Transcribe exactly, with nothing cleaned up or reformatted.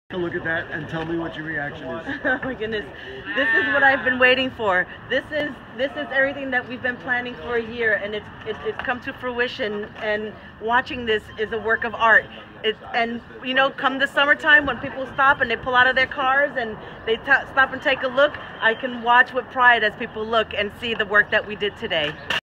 Look at that and tell me what your reaction is. Oh my goodness, this is what I've been waiting for. This is this is everything that we've been planning for a year, and it's it's, it's come to fruition. And watching this is a work of art. It, and you know, come the summertime when people stop and they pull out of their cars and they t stop and take a look, I can watch with pride as people look and see the work that we did today.